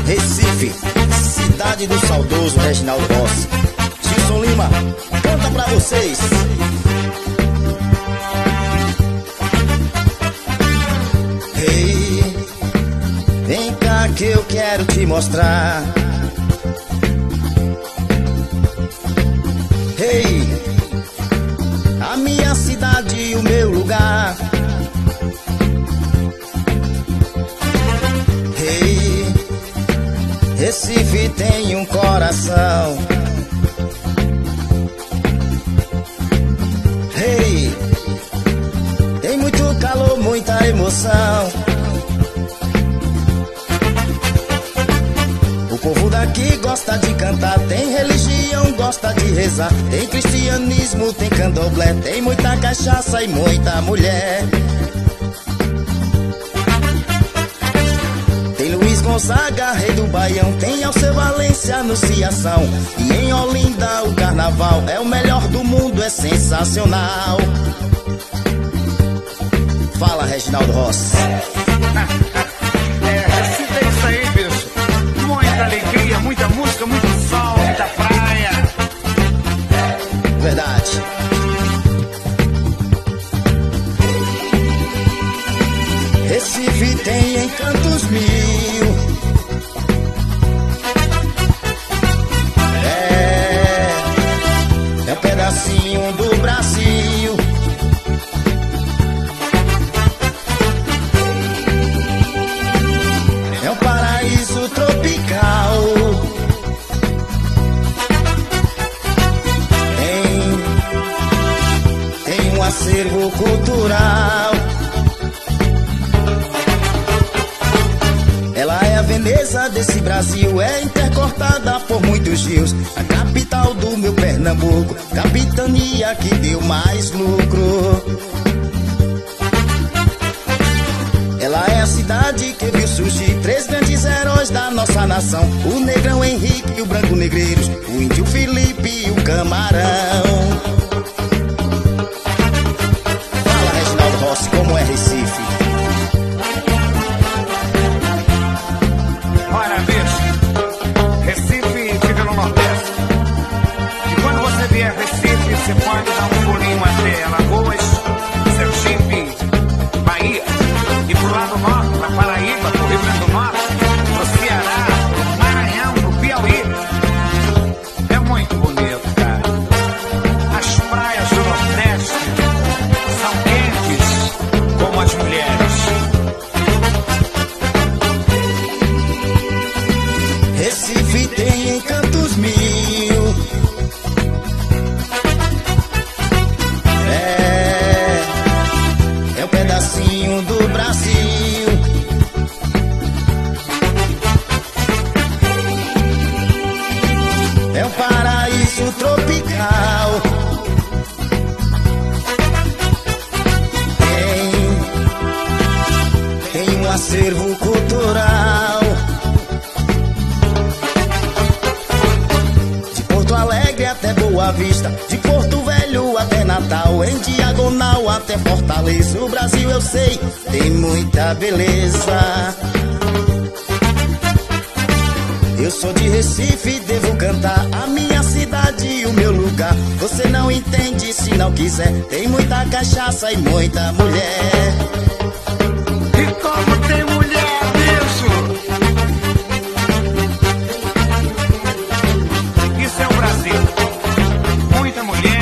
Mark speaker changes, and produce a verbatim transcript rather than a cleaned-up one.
Speaker 1: Recife, cidade do saudoso Reginaldo Rossi. Gilson Lima, canta pra vocês. Hey, vem cá que eu quero te mostrar. Hey, a minha cidade e o meu lugar. Hey, Recife tem um coração. Hey, tem muito calor, muita emoção. O povo daqui gosta de cantar, tem religião, gosta de rezar. Tem cristianismo, tem candomblé, tem muita cachaça e muita mulher. Tem Luiz Gonzaga, rei do Baião, tem Alceu Valência, Anunciação. E em Olinda o carnaval é o melhor do mundo, é sensacional. Fala, Reginaldo Rossi.
Speaker 2: É, Recife é isso aí, bicho. Muita alegria, muita música, muito sol, muita praia.
Speaker 1: Verdade. Recife tem encantos mil. É, é um pedacinho do Brasil. É um paraíso tropical. Tem, tem um acervo cultural. Ela é a Veneza desse Brasil, é intercortada por muitos rios. A capital do meu Pernambuco, capitania que deu mais lucro. Ela é a cidade que viu surgir três grandes heróis da nossa nação: o negrão Henrique e o branco Negreiros, o índio Felipe e o camarão. Fala, Reginaldo Rossi, como é Recife?
Speaker 2: Olha, bicho, Recife fica no Nordeste. E quando você vier a Recife, você pode dar um pulinho até Alagoas, Sergipe, Bahia. E pro lado norte, pra Paraíba, pro Rio Grande do Norte, pro Ceará, pro Maranhão, pro Piauí. É muito bonito, cara. As praias do Nordeste são quentes como as mulheres.
Speaker 1: Recife tem encantos mil. É, é um pedacinho do Brasil. É um paraíso tropical. Tem, tem um acervo cultural. De Porto Alegre até Boa Vista, de Porto Velho até Natal, em diagonal até Fortaleza. O Brasil, eu sei, tem muita beleza. Eu sou de Recife, devo cantar a minha cidade e o meu lugar. Você não entende se não quiser, tem muita cachaça e muita mulher.
Speaker 2: E como tem mulher, bicho? Isso é o Brasil. Muita mulher.